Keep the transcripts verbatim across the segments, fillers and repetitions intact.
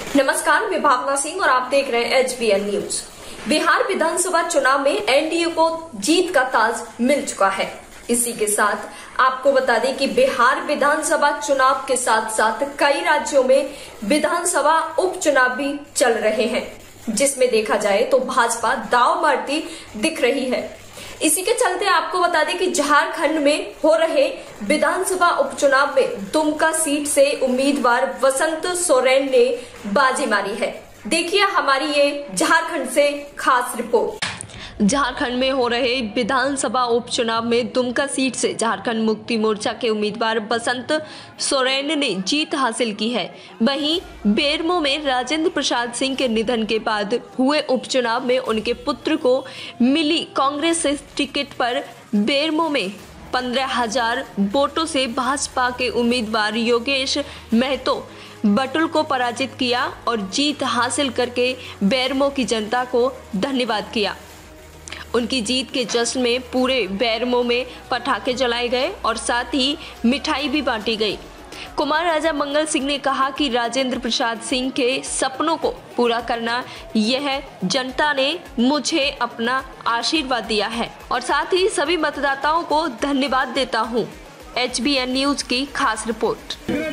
नमस्कार, मैं भावना सिंह और आप देख रहे हैं H B N news. Bihar विधानसभा चुनाव में एन डी ए को जीत का ताज मिल चुका है। इसी के साथ आपको बता दें कि बिहार विधानसभा चुनाव के साथ साथ कई राज्यों में विधानसभा उपचुनाव भी चल रहे हैं, जिसमें देखा जाए तो भाजपा दांव मारती दिख रही है। इसी के चलते आपको बता दें कि झारखंड में हो रहे विधानसभा उपचुनाव में दुमका सीट से उम्मीदवार वसंत सोरेन ने बाजी मारी है। देखिए हमारी ये झारखंड से खास रिपोर्ट। झारखंड में हो रहे विधानसभा उपचुनाव में दुमका सीट से झारखंड मुक्ति मोर्चा के उम्मीदवार वसंत सोरेन ने जीत हासिल की है। वहीं बेरमो में राजेंद्र प्रसाद सिंह के निधन के बाद हुए उपचुनाव में उनके पुत्र को मिली कांग्रेस से टिकट पर बेरमो में पंद्रह हजार वोटों से भाजपा के उम्मीदवार योगेश महतो बटुल को पराजित किया और जीत हासिल करके बेरमो की जनता को धन्यवाद किया। उनकी जीत के जश्न में पूरे बेरमो में पटाखे जलाए गए और साथ ही मिठाई भी बांटी गई। कुमार राजा मंगल सिंह ने कहा कि राजेंद्र प्रसाद सिंह के सपनों को पूरा करना, यह जनता ने मुझे अपना आशीर्वाद दिया है और साथ ही सभी मतदाताओं को धन्यवाद देता हूं। एच बी एन न्यूज की खास रिपोर्ट।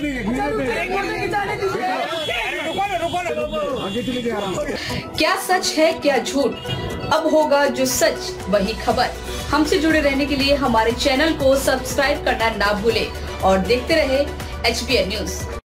क्या सच है क्या झूठ, अब होगा जो सच वही खबर। हमसे जुड़े रहने के लिए हमारे चैनल को सब्सक्राइब करना ना भूले और देखते रहे एच बी एन न्यूज।